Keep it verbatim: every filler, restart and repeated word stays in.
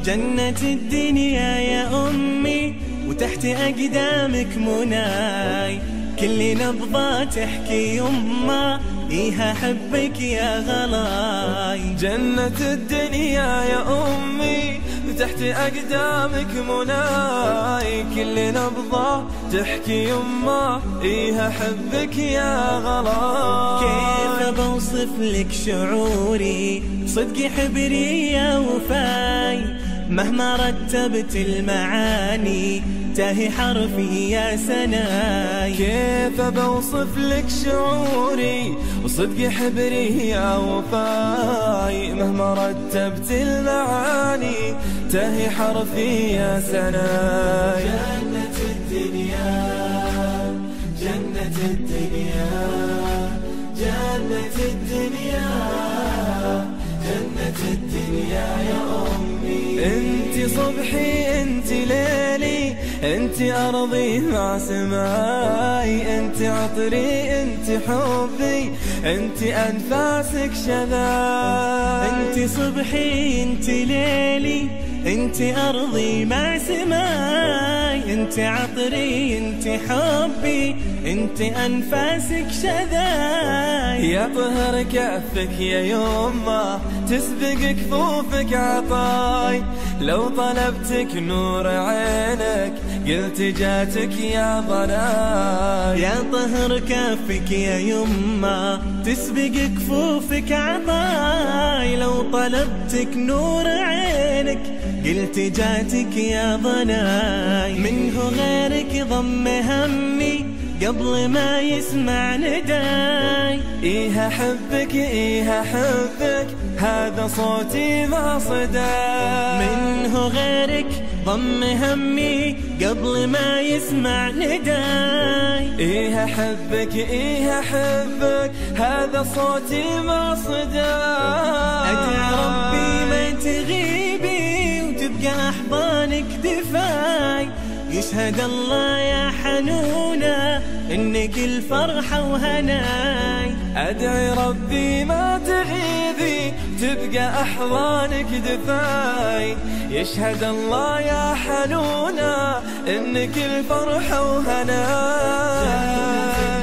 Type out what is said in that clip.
جنة الدنيا يا أمي وتحت أقدامك مناي، كل نبضة تحكي يما إيها حبك يا غلاي. جنة الدنيا يا أمي وتحت أقدامك مناي، كل نبضة تحكي يما إيها حبك يا غلاي. كيف بوصف لك شعوري صدقي حبري يا وفاي، مهما رتبت المعاني تاهي حرفي يا سناي. كيف بوصف لك شعوري وصدقي حبري يا وفاي، مهما رتبت المعاني تاهي حرفي يا سناي. جنة الدنيا جنة الدنيا جنة الدنيا جنة الدنيا يا أمي. انت صبحي انت ليلي انت أرضي مع سماي، انت عطري انت حبي انت أنفاسك شذاي. انت صبحي انت ليلي انت أرضي مع سماي، انت عطري انت حبي انت أنفاسك شذاي. يا طهر كفك يا يما تسبق كفوفك عطاي، لو طلبتك نور عينك قلت جاتك يا ضناي. يا طهر كفك يا يما تسبق كفوفك عطاي، لو طلبتك نور عينك قلت جاتك يا ضناي. منه غيرك ضم همي قبل ما يسمع نداي، إيها حبك إيها حبك هذا صوتي ما صداي. منه غيرك ضم همي قبل ما يسمع نداي. إيها حبك إيها حبك هذا صوتي ما صداي. أدعي ربي ما تغيبي وتبقى أحضانك دفاي، يشهد الله يا حنونة إنك الفرحة وهناي. أدعي ربي ما تغيبي تبقى أحضانك دفاي، يشهد الله يا حنونة إنك الفرحة وهناي.